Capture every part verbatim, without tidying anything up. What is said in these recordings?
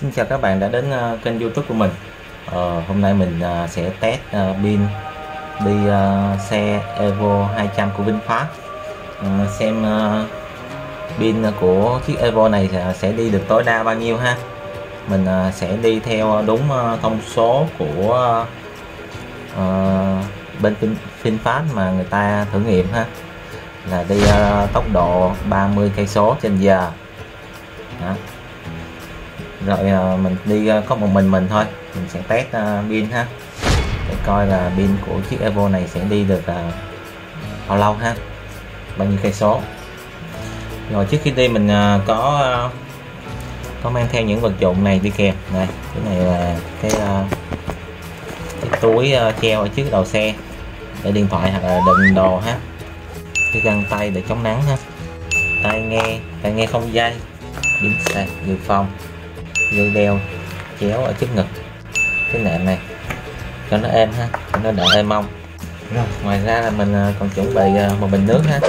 Xin chào các bạn đã đến uh, kênh YouTube của mình. Ờ, hôm nay mình uh, sẽ test uh, pin đi uh, xe Evo hai trăm của VinFast, uh, xem uh, pin của chiếc Evo này sẽ đi được tối đa bao nhiêu ha. Mình uh, sẽ đi theo đúng uh, thông số của uh, bên VinFast mà người ta thử nghiệm ha, là đi uh, tốc độ ba mươi cây số trên giờ. Đó. Rồi uh, mình đi uh, có một mình mình thôi, mình sẽ test uh, pin ha, để coi là pin của chiếc Evo này sẽ đi được uh, bao lâu ha, bao nhiêu cây số. Rồi trước khi đi mình uh, có uh, có mang theo những vật dụng này đi kèm này. Cái này là cái, uh, cái túi uh, treo ở trước đầu xe để điện thoại hoặc là đựng đồ ha, cái găng tay để chống nắng ha, tai nghe tai nghe không dây, pin sạc dự phòng, dây đeo chéo ở trước ngực, cái nệm này cho nó êm ha, cho nó đỡ êm mông. Rồi, ngoài ra là mình còn chuẩn bị một bình nước ha.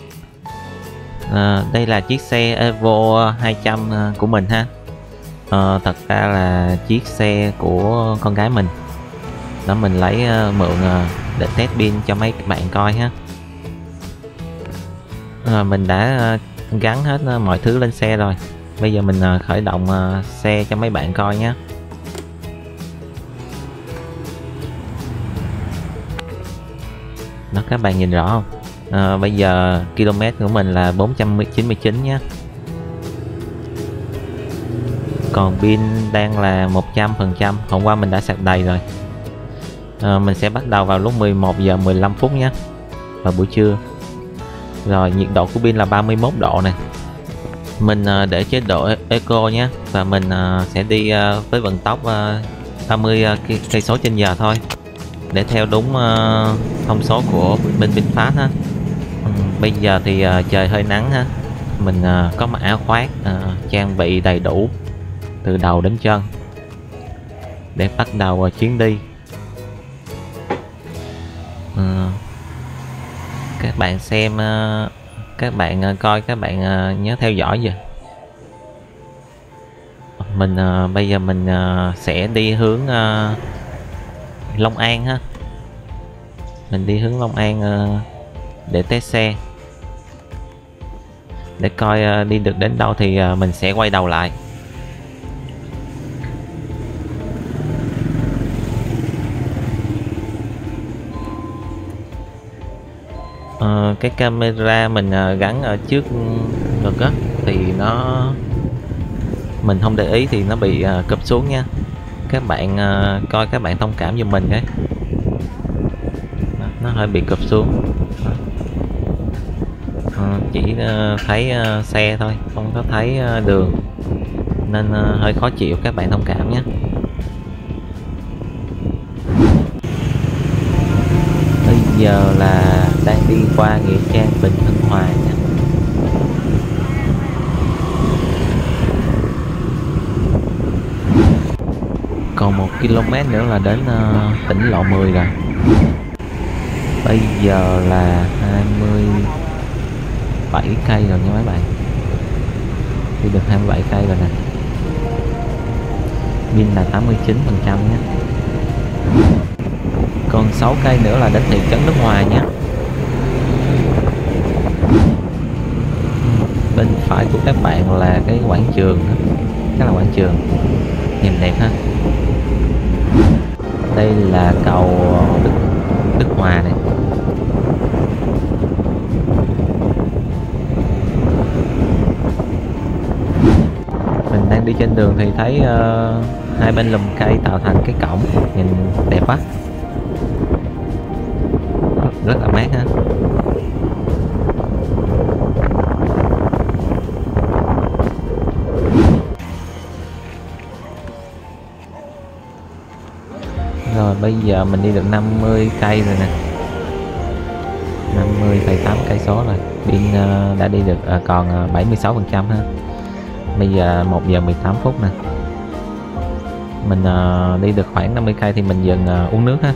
À, đây là chiếc xe Evo hai trăm của mình ha. À, thật ra là chiếc xe của con gái mình, đó mình lấy mượn để test pin cho mấy bạn coi ha. À, mình đã gắn hết mọi thứ lên xe rồi. Bây giờ mình khởi động xe cho mấy bạn coi nhé. Đó, các bạn nhìn rõ không? À, bây giờ km của mình là bốn trăm chín mươi chín nhé. Còn pin đang là một trăm phần trăm. Hôm qua mình đã sạc đầy rồi. À, mình sẽ bắt đầu vào lúc mười một giờ mười lăm phút nhé, vào buổi trưa. Rồi nhiệt độ của pin là ba mươi mốt độ này. Mình uh, để chế độ Eco nhé, và mình uh, sẽ đi uh, với vận tốc uh, ba mươi cây số trên giờ thôi, để theo đúng uh, thông số của bên VinFast ha. Um, bây giờ thì uh, trời hơi nắng ha, mình uh, có mặc áo khoác, uh, trang bị đầy đủ từ đầu đến chân để bắt đầu uh, chuyến đi. Uh, các bạn xem uh, các bạn uh, coi, các bạn uh, nhớ theo dõi giờ. Mình uh, bây giờ mình uh, sẽ đi hướng uh, Long An ha. Mình đi hướng Long An uh, để test xe, để coi uh, đi được đến đâu thì uh, mình sẽ quay đầu lại. Uh, cái camera mình uh, gắn ở trước ngực á, thì nó mình không để ý thì nó bị uh, cụp xuống nha. Các bạn uh, coi, các bạn thông cảm giùm mình cái nó hơi bị cụp xuống. Uh, chỉ uh, thấy uh, xe thôi, không có thấy uh, đường, nên uh, hơi khó chịu, các bạn thông cảm nhé. Bây giờ là đang đi qua nghĩa trang Bình Hưng Hòa nha. Còn một km nữa là đến uh, tỉnh lộ mười rồi. Bây giờ là hai mươi bảy cây rồi nha mấy bạn, đi được hai mươi bảy cây rồi nè. Pin là tám mươi chín phần trăm nhé. Còn sáu cây nữa là đến thị trấn Đức Hòa nha. Bên phải của các bạn là cái quảng trường đó. Đó là quảng trường nhìn đẹp ha. Đây là cầu Đức, Đức Hòa này. Mình đang đi trên đường thì thấy uh, hai bên lùm cây tạo thành cái cổng, nhìn đẹp quá, rất là mát ha. Rồi bây giờ mình đi được năm mươi cây rồi nè, năm mươi phẩy tám cây số rồi. Pin uh, đã đi được uh, còn uh, bảy mươi sáu phần trăm ha. Bây giờ một giờ mười tám phút nè. Mình uh, đi được khoảng năm mươi cây thì mình dừng uh, uống nước ha.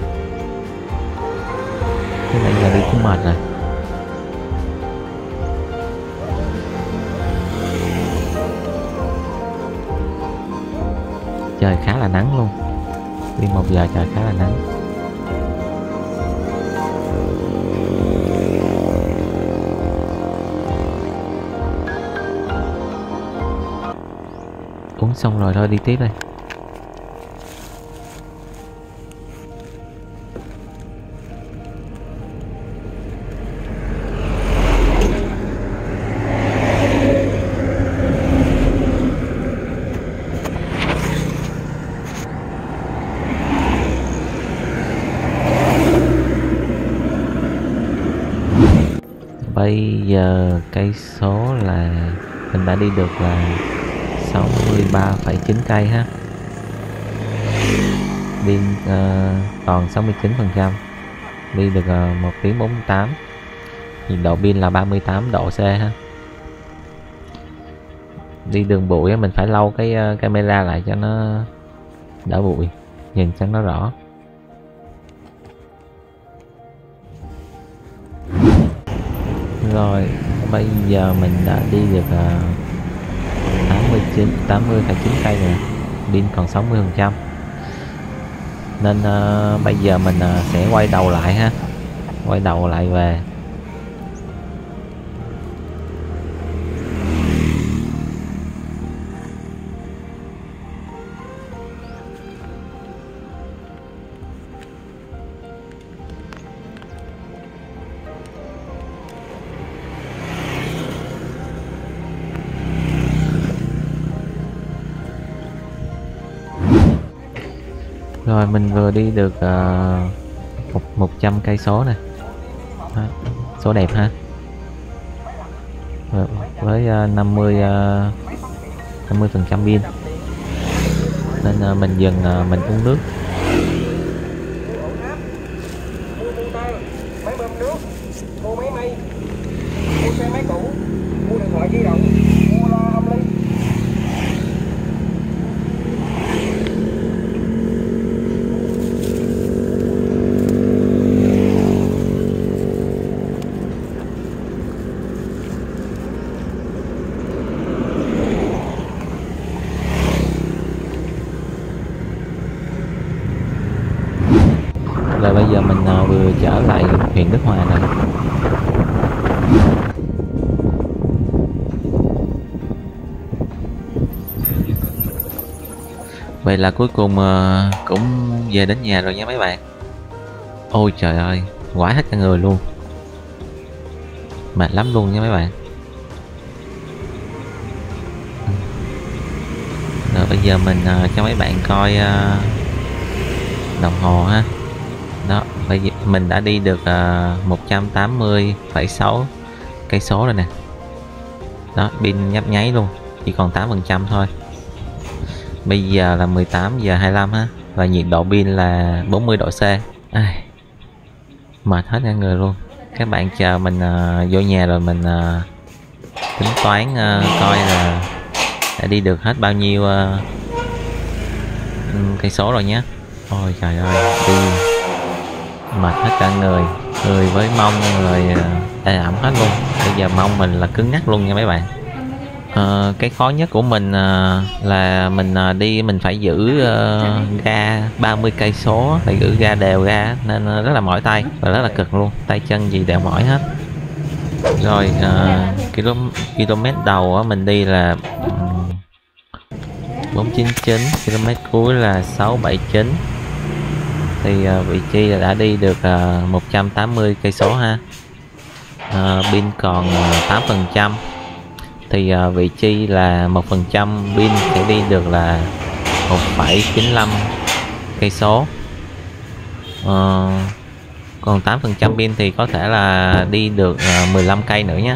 Cái bây giờ đi cũng mệt rồi. trời khá là nắng luôn, đi một giờ trời khá là nắng. Uống xong rồi thôi đi tiếp đây. Bây giờ cây số là mình đã đi được là sáu mươi ba phẩy chín cây ha. Đi uh, còn sáu mươi chín phần trăm. Đi được uh, một tiếng bốn mươi tám. Nhiệt độ pin là ba mươi tám độ C ha. Đi đường bụi mình phải lau cái uh, camera lại cho nó đỡ bụi, nhìn cho nó rõ. Rồi bây giờ mình đã đi được uh, tám mươi chín tám mươi phẩy chín cây rồi, pin còn sáu mươi phần trăm, nên uh, bây giờ mình uh, sẽ quay đầu lại ha, quay đầu lại về. Rồi mình vừa đi được uh, một một trăm cây số này, số đẹp ha. Rồi, với uh, năm mươi phần trăm pin, nên uh, mình dừng uh, mình uống nước. Máy bơm nước, mua máy may, mua xe máy cũ, mua điện thoại di động, mua loa âm ly. Rồi bây giờ mình uh, vừa trở lại huyện Đức Hòa rồi. Vậy là cuối cùng uh, cũng về đến nhà rồi nha mấy bạn. Ôi trời ơi, quải hết cả người luôn, mệt lắm luôn nha mấy bạn. Rồi bây giờ mình uh, cho mấy bạn coi uh, đồng hồ ha. Đó, bây giờ mình đã đi được uh, một trăm tám mươi phẩy sáu cây số rồi nè. Đó, pin nhấp nháy luôn, chỉ còn tám phần trăm thôi. Bây giờ là mười tám giờ hai mươi lăm ha, và nhiệt độ pin là bốn mươi độ C. Ai, mệt hết cả người luôn. Các bạn chờ mình uh, vô nhà rồi mình uh, tính toán uh, coi là đã đi được hết bao nhiêu uh, cây số rồi nhé. Ôi trời ơi, đi mệt hết cả người, người với mông rồi ê ẩm hết luôn. Bây giờ mông mình là cứng ngắc luôn nha mấy bạn. À, cái khó nhất của mình à, là mình à, đi mình phải giữ à, ga ba mươi cây số, phải giữ ga đều ga, nên rất là mỏi tay và rất là cực luôn, tay chân gì đều mỏi hết. Rồi à, km km đầu á, mình đi là bốn chín chín, km cuối là sáu bảy chín. Thì uh, vị trí là đã đi được uh, một trăm tám mươi cây số ha. Uh, pin còn uh, tám phần trăm. Thì uh, vị trí là một phần trăm pin sẽ đi được là một phẩy chín lăm cây số. Uh, còn tám phần trăm pin thì có thể là đi được uh, mười lăm cây nữa nhé.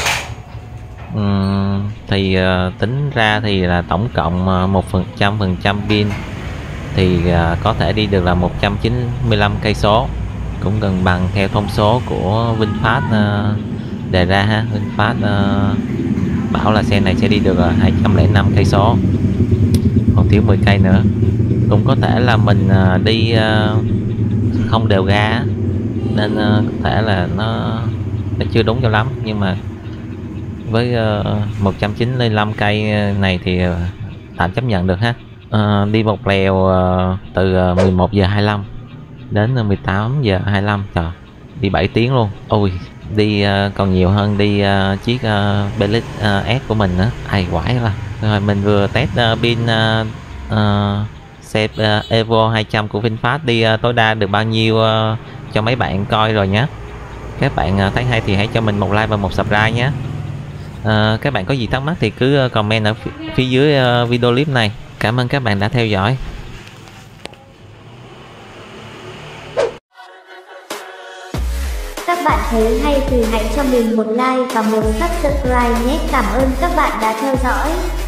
Uh, thì uh, tính ra thì là tổng cộng uh, một phần trăm phần trăm pin thì uh, có thể đi được là một trăm chín mươi lăm cây số, cũng gần bằng theo thông số của VinFast uh, đề ra ha. VinFast uh, bảo là xe này sẽ đi được uh, hai trăm lẻ năm cây số, còn thiếu mười cây nữa. Cũng có thể là mình uh, đi uh, không đều ga nên uh, có thể là nó nó chưa đúng cho lắm, nhưng mà với uh, một trăm chín mươi lăm cây này thì uh, tạm chấp nhận được ha. uh, đi một lèo uh, từ uh, mười một giờ hai mươi lăm đến mười tám giờ hai mươi lăm. Trời, đi bảy tiếng luôn. Ôi, đi uh, còn nhiều hơn đi uh, chiếc uh, Belix uh, S của mình nữa. Ai quải là. Rồi mình vừa test uh, pin uh, uh, xe uh, Evo hai trăm của VinFast đi uh, tối đa được bao nhiêu uh, cho mấy bạn coi rồi nhé. Các bạn uh, thấy hay thì hãy cho mình một like và một subscribe nhé. Uh, các bạn có gì thắc mắc thì cứ uh, comment ở phía dưới uh, video clip này. Cảm ơn các bạn đã theo dõi. Các bạn thấy hay thì hãy cho mình một like và một subscribe nhé. Cảm ơn các bạn đã theo dõi.